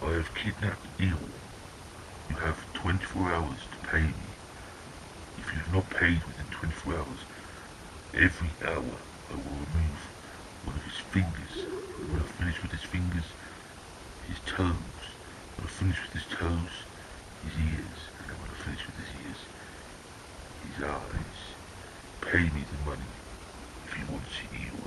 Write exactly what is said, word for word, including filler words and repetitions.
I have kidnapped Eel. You have twenty-four hours to pay me. If you have not paid within twenty-four hours, every hour I will remove one of his fingers. And when I finish with his fingers, his toes. When I finish with his toes, his ears. And then when I finish with his ears, his eyes. Pay me the money if you want to see Eel.